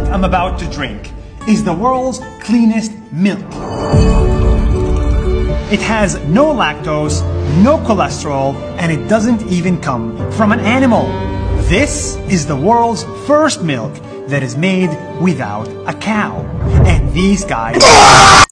I'm about to drink is the world's cleanest milk. It has no lactose, no cholesterol, and it doesn't even come from an animal. This is the world's first milk that is made without a cow. And these guys